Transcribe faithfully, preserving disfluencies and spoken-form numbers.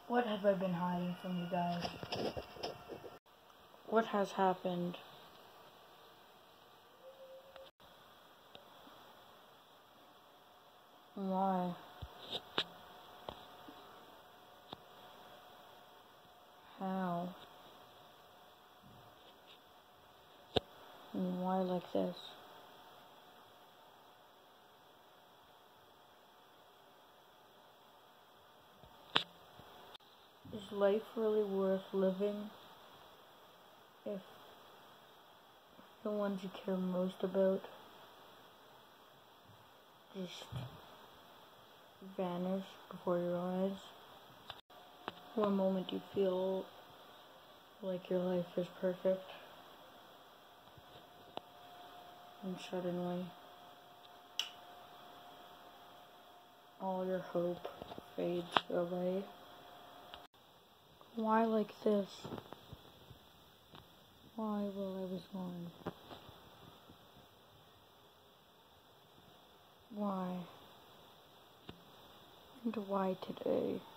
What have I been hiding from you guys? What has happened? Why? How? And why like this? Is life really worth living if the ones you care most about just vanish before your eyes? One moment you feel like your life is perfect, and suddenly all your hope fades away. Why like this? Why while I was gone? Why? And why today?